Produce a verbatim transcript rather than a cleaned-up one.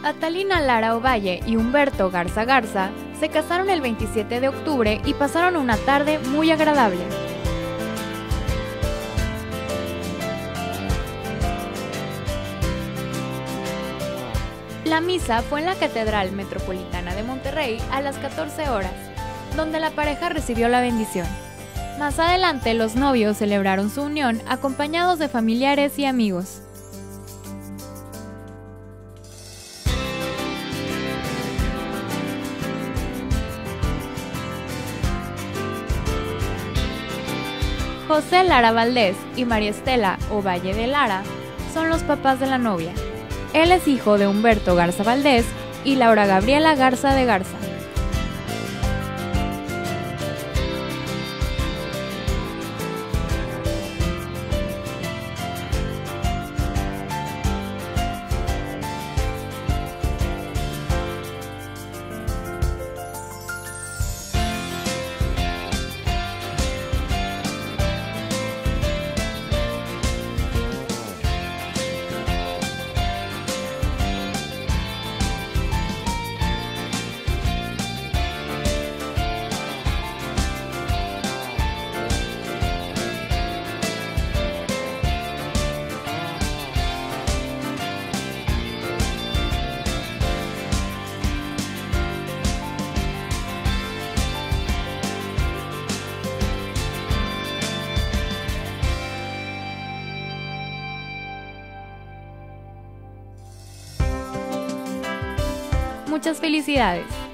Atalina Lara Ovalle y Humberto Garza Garza se casaron el veintisiete de octubre y pasaron una tarde muy agradable. La misa fue en la Catedral Metropolitana de Monterrey a las catorce horas, donde la pareja recibió la bendición. Más adelante, los novios celebraron su unión acompañados de familiares y amigos. José Lara Valdés y María Estela Ovalle de Lara son los papás de la novia. Él es hijo de Humberto Garza Valdés y Laura Gabriela Garza de Garza. Muchas felicidades.